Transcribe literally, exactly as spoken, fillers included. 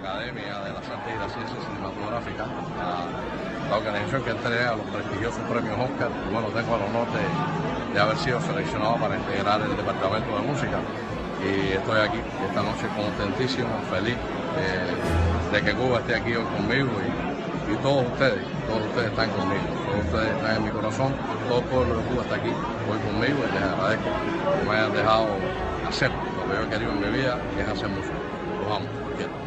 Academia de las Artes y las Ciencias Cinematográficas, la, la organización que entrega los prestigiosos premios Oscar. Y bueno, tengo el honor de, de haber sido seleccionado para integrar el departamento de música. Y estoy aquí esta noche contentísimo, feliz eh, de que Cuba esté aquí hoy conmigo y, y todos ustedes, todos ustedes están conmigo, todos ustedes están en mi corazón, todo el pueblo de Cuba está aquí hoy conmigo y les agradezco que me hayan dejado hacer lo que yo he querido en mi vida, que es hacer música. Los amo, los quiero.